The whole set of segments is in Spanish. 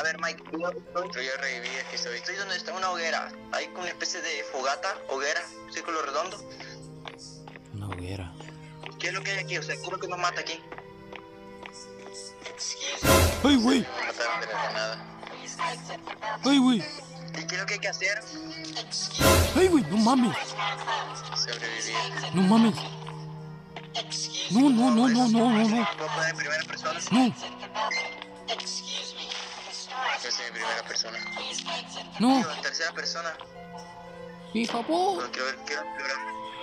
ver, Mike, yo ya reviví, aquí estoy donde está una hoguera. Hay una especie de fogata, hoguera, círculo redondo. Una hoguera. ¿Qué es lo que hay aquí? O sea, ¿qué es lo que nos mata aquí? ¡Ay, güey! Me mataron de la nada. ¡Ay, güey! ¿Y qué es lo que hay que hacer? ¡Ay, güey! ¡No mames! Sobrevivir. ¡No mames! No. ¿Puedo poner en primera persona? No. Yo soy en primera persona. No. Digo, en tercera persona. Hija, po. Pero quiero explorar.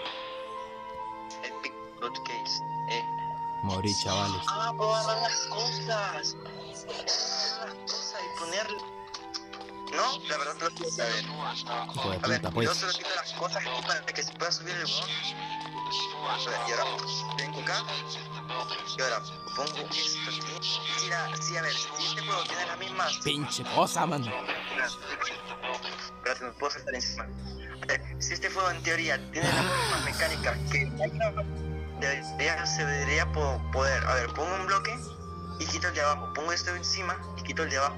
Epic Blood Case. Morí, chavales. Puedo agarrar las cosas. Las cosas y ponerle. No, la verdad no lo quiero saber. Hijo de A ver, puta, pues. yo solo quito las cosas para que se pueda subir el botón. A ver, y ahora vengo acá. Y ahora pongo esto aquí. Sí, a ver, si este juego tiene las mismas. Pinche cosa, mano. Espérate, no puedo saltar encima. A ver, si este juego en teoría tiene las mismas mecánicas que se debería poder. A ver, pongo un bloque y quito el de abajo. Pongo esto encima y quito el de abajo.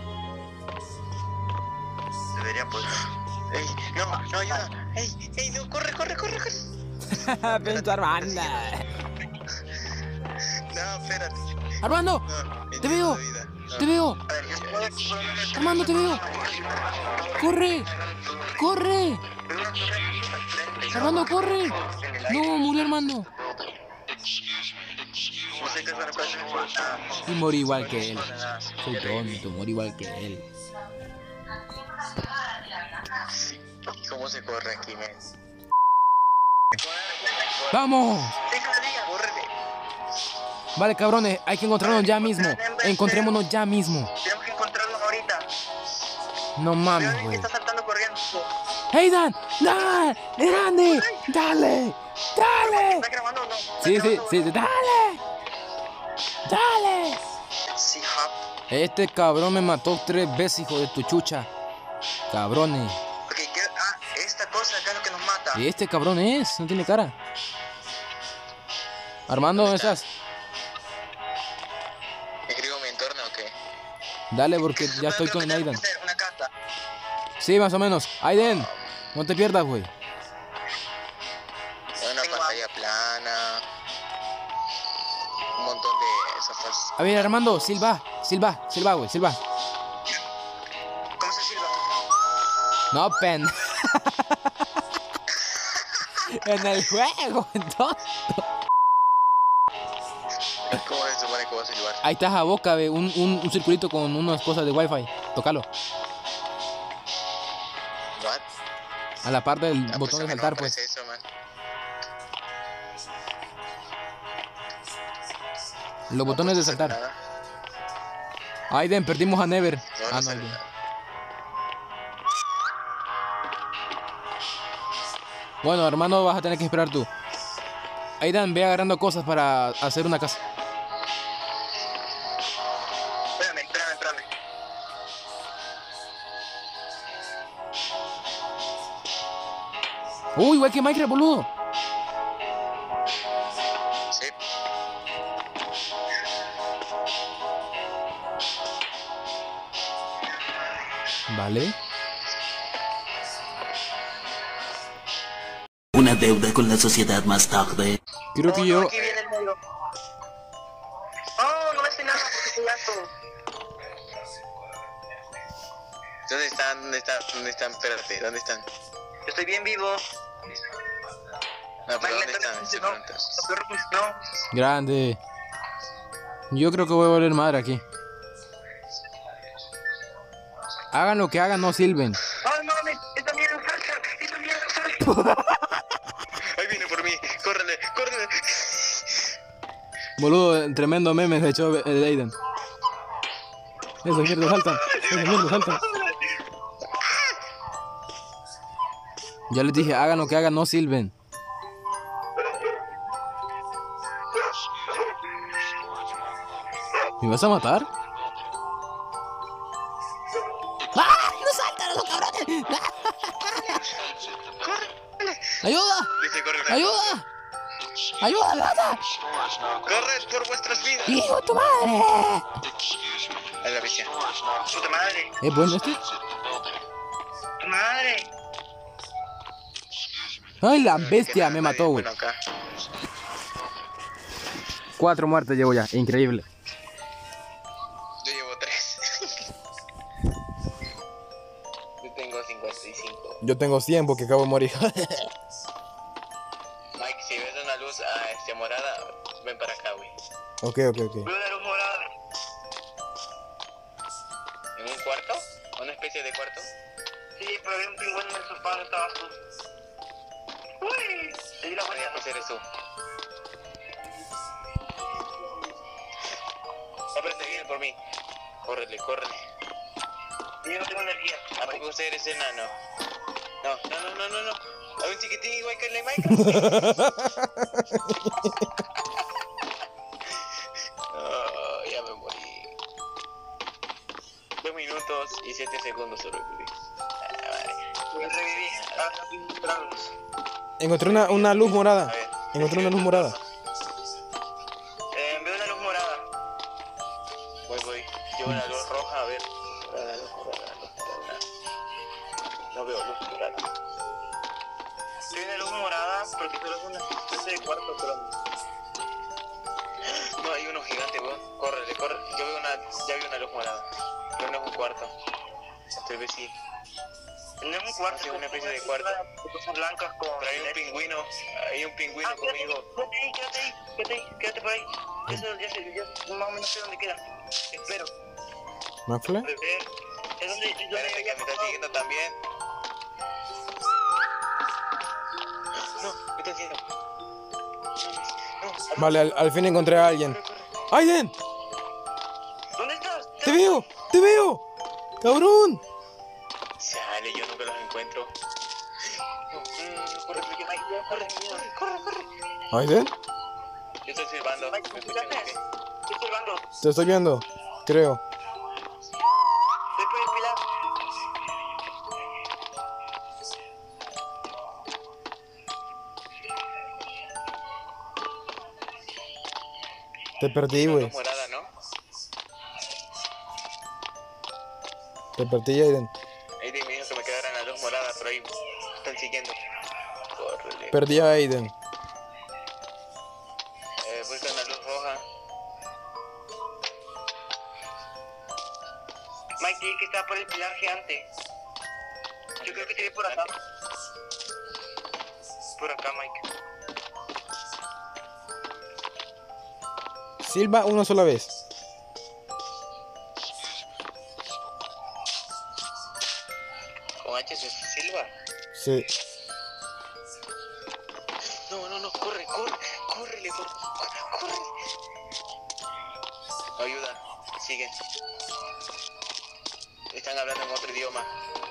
Debería poder. ¡Ey! No, ayuda. ¡Ey, no! ¡Corre! Pinche Armando. No, espérate. Armando, No, te veo. No. Te veo. A ver, yo puedo. Armando, te veo. Corre. Armando, corre. No, murió Armando. No sé qué es una cosa. Y morí igual que él. Soy tonto, morí igual que él. ¿Cómo se corre aquí, men? ¡Vamos! ¡Córrele! Vale, cabrones, hay que encontrarnos ya mismo. Encontrémonos ya mismo. Tenemos que encontrarnos ahorita. No mames, Veo güey. que está saltando corriendo. ¡Hey, Dan! ¡Dale! ¡Grande! ¡Dale! ¿Está grabando o no? Sí, dale. ¡Dale! Sí, hop. Este cabrón me mató 3 veces, hijo de tu chucha. Cabrones. Ok, esta cosa acá es lo que nos mata. Y este cabrón no tiene cara. Armando, ¿dónde estás? ¿Escribo mi entorno o qué? Dale, porque ya estoy con Aiden. Una casa. Sí, más o menos. Aiden, no te pierdas, güey. Una pantalla plana. Un montón de sofás. A ver, Armando, silba, güey, silba. ¿Cómo se silba? No, pen. En el juego, entonces. ¿Cómo se supone que voy a silbar? Ahí estás a boca, ve, un circulito con unas cosas de wifi. Tócalo. ¿What? A la par del Ah, botón a de mí no saltar, me pues. parece eso, man. Los botones de saltar. Nada. Aiden, perdimos a Never. No No, sale Aiden. nada. Bueno, hermano, vas a tener que esperar tú. Aidan, ve agarrando cosas para hacer una casa. Espérame. Uy, igual que Minecraft, boludo. Sí. Vale. Una deuda con la sociedad más tarde. Creo que yo... Aquí viene el negro. Oh, no me hace nada porque estoy gato. ¿Dónde están? Espérate, ¿dónde están? Yo estoy bien vivo. No, pero ¿dónde están? Se pregunta. No. Grande. Yo creo que voy a volver madre aquí. Hagan lo que hagan, no silben. ¡Ay, mames! ¡Esta mierda salta! Ahí viene por mí. ¡Córrele! Boludo, tremendo meme se echó el Aiden. Esas mierdas saltan. Ya les dije, hagan lo que hagan, no silben. ¿Me vas a matar? ¡Ah! ¡No saltan los cabrones! ¡Ayuda! Dice, corre. ¡Ayuda! ¡Ayuda, ayuda! ¡Corred por vuestras vidas! ¡Hijo de tu madre! A la bestia. Puta madre. ¿Es bueno este? Tu madre. ¡Ay, la bestia! Me mató, güey. Bueno, acá. 4 muertes llevo ya. Increíble. Yo llevo 3. Yo tengo 55. Yo tengo 100 porque acabo de morir. Mike, si ves una luz morada, ven para acá, güey. Ok. Veo una luz morada. ¿En un cuarto? ¿Una especie de cuarto? Sí, pero había un pingüino en el sofá, no estabas tú. Uy, te di la vuelta. No eres tú. Aparte, viene por mí. Córrele. Yo no tengo energía. ¿A poco usted eres enano? No. Hay un chiquitín igual que el de Minecraft. Oh, ya me morí. 2 minutos y 7 segundos sobreviví. Reviví. Encontré una luz morada. Encontré una luz morada. Veo una luz morada. Voy. Llevo una luz roja, a ver. Luz morada. No veo luz morada. Estoy en la luz morada porque solo es una especie de cuarto, pero... No, hay uno gigante, weón. Corre. Ya vi una luz morada. Pero no es un cuarto. Estoy vecino. No es un cuarto, es una especie de cuarto. Cosas blancas con... Pero hay un pingüino conmigo. Quédate por ahí. Eso ya más o menos sé dónde queda. Espero. ¿Mafle? Es donde que me está siguiendo también. No, me está siguiendo. No. Vale, al fin encontré a alguien. ¡Aiden! ¿Dónde estás? ¡Te veo! ¡Cabrón! Sale, yo nunca los encuentro. No, corre. ¿Aiden? Yo estoy silbando. ¿Me escuchan o qué? Estoy silbando. Te estoy viendo, creo. Estoy por el pilar. Te perdí, güey. Morada, ¿no? Te perdí, Aiden. Aiden me dijo que me quedara en la luz morada, pero ahí me están siguiendo. Córrele. Perdí a Aiden. Voy con la luz roja. Mike, dije que está por el pilar gigante. Yo creo que te vi por acá. Por acá, Mike. Silba una sola vez. ¿Con H se silba? Sí. No, corre. Ayuda, sigue. Están hablando en otro idioma.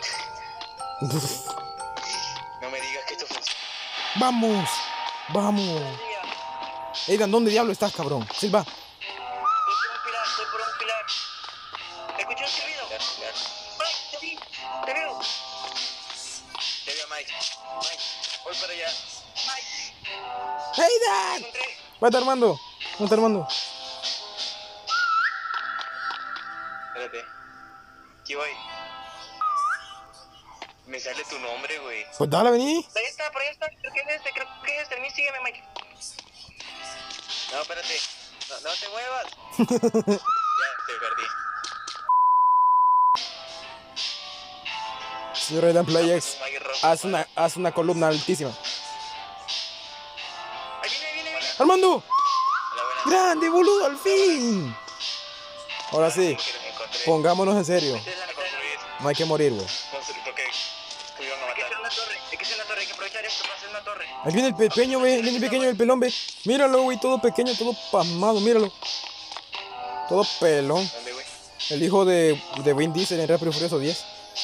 No me digas que esto funciona. ¡Vamos! Aidan, ¿dónde diablo estás, cabrón? Silba. Estoy por un pilar. ¿Escuché un silbido? Claro. Mike, te veo. Ya vi a Mike. Voy para allá. Mike. ¡Aidan! Encontré. ¿Dónde está Armando? Espérate. Aquí voy. Me sale tu nombre, güey. Pues dale, vení. Por ahí está. Creo que es este. Vení, sígueme, Mike. No, espérate. No te muevas. Ya, te perdí. Señor Aidan Playex, haz una columna altísima. Ahí viene. ¡Armando! Hola, buenas. ¡Grande, boludo, al fin! Ahora sí, Que los encontré. pongámonos en serio. Esta es la construir. No hay que morir, güey. Construir, porque estuvieron a matar. Hay que hacer una torre. Hay que aprovechar esto para hacer una torre. Ahí viene el pequeño, güey. Viene el pequeño, el pelón, ve. Míralo, güey. Todo pequeño, todo pasmado. Míralo. Todo pelón. ¿Dónde, güey? El hijo de Vin Diesel en Rápido y Furioso 10.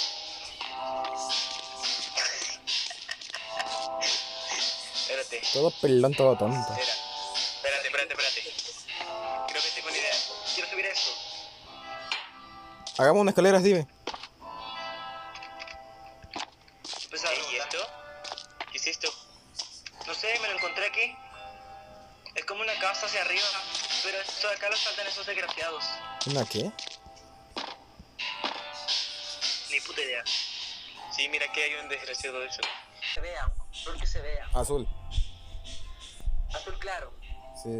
Espérate. Todo pelón, todo tonto. Espérate. Creo que tengo una idea. Quiero subir esto. Hagamos una escalera así, ve. ¿Y esto? ¿Qué es esto? No sé, me lo encontré aquí. Es como una casa hacia arriba, pero esto de acá lo saltan esos desgraciados. ¿Una qué? Ni puta idea. Sí, mira que hay un desgraciado de eso. Se vea, creo que se vea. Azul. Azul claro. Sí.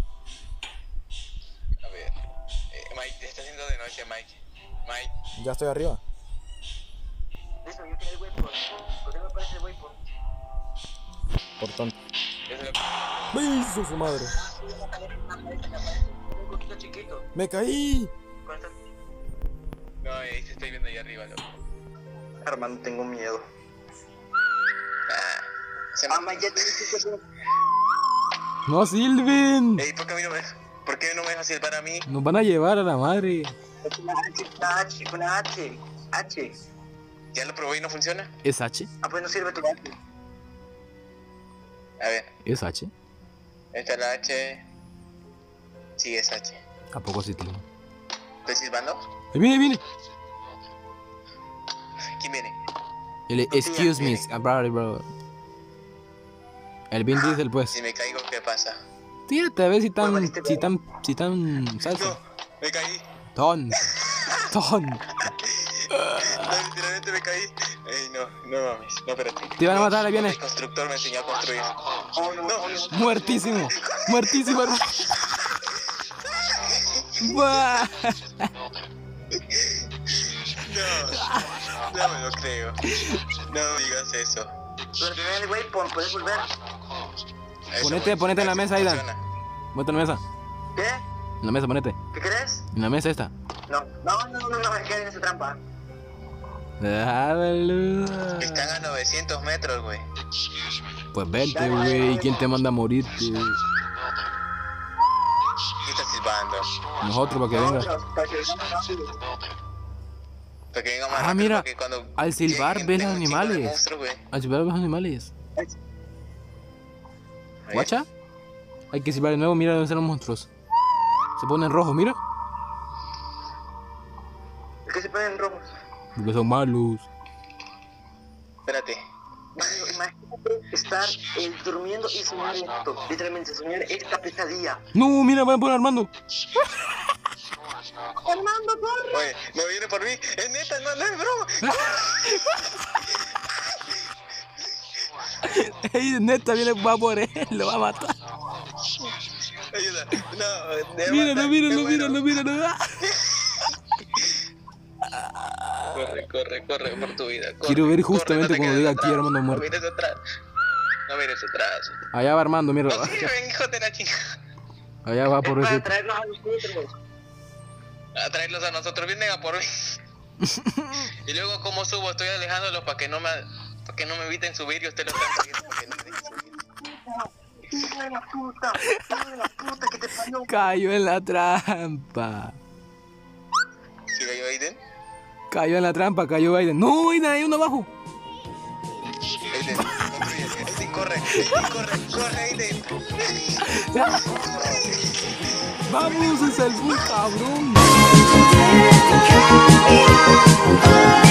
A ver. Mike, te está haciendo de noche, Mike. Mike. Ya estoy arriba. Listo, yo quiero el waypoint. ¿Por qué no me aparece el waypoint? Por tonto. Eso es lo que... ¡Beso su madre! Un poquito chiquito. ¡Me caí! ¿Cuánto? No, ahí te estoy viendo allá arriba, loco. Hermano, tengo miedo. Se Ah, Mike, ya te dije que... ¡No, Silvin! Ey, ¿por qué no me dejas silbar a mí? Nos van a llevar a la madre. Una H. H. ¿Ya lo probé y no funciona? ¿Es H? Ah, pues no sirve tu H. A ver, ¿Es H? esta es la H. Sí, es H. ¿A poco sí, tío? ¿Estoy silbando? ¡Ahí viene, viene! ¿Quién viene? El excuse me, bro. El Vin Diesel, pues. Si me caigo, ¿qué pasa? Tírate a ver si tan salsa. No, me caí. Ton. No, literalmente me caí. Ey, no mames. No, espérate. Te van a matar, ahí viene. El constructor me enseñó a construir. No. Muertísimo. Muertísimo, hermano. Buah. No me lo creo. No digas eso. Pero tener el waypoint, puedes volver. Ponete en la mesa, Aidan. funciona. Ponete en la mesa. ¿Qué? En la mesa, ponete. ¿Qué crees? En la mesa esta. No, me quedé en esa trampa. Ah, boludo. Están a 900 metros, güey. Pues vente, güey. ¿Quién te manda a morirte? ¿Qué estás silbando? Nosotros, para que venga. Para que vengan rápido. Para que venga más Ah, rápido, mira, porque cuando al silbar lleguen, ves los tengo un chingo de animales. monstruos, güey. Al silbar ves los animales. Ahí. ¿Guacha? Hay que silbar de nuevo, mira dónde están los monstruos. Se ponen rojos, mira. ¿Por qué se ponen rojos? Porque son malos. Espérate. Mario, imagínate estar durmiendo y soñar esto. Literalmente, soñar esta pesadilla. No, mira, van por Armando. Armando, corre. Oye, no viene por mí. Es neta, no es broma. Ey, neta, viene, va por él, lo va a matar. Ayuda. No, Míralo. Corre por tu vida. Corre, Quiero ver corre, justamente no te cuando quedes diga atrás. aquí Armando No muerto. mires atrás. No mires atrás. Allá va Armando, mira. No sirven, hijo de la chingada. Allá va Es por para ese. traernos a nosotros. A traerlos a nosotros, vienen a por mí. Y luego, ¿cómo subo? Estoy alejándolos para que no me eviten subir y ustedes lo están siguiendo para que no me eviten subir. Hijo de la puta, que te parió. Cayó en la trampa. ¿Sigue yo, Aiden? Cayó en la trampa, cayó Aiden. No, Aiden, hay uno abajo. Aiden, construye. Aiden, corre, Aiden. Vamos, se salvó el cabrón. Take the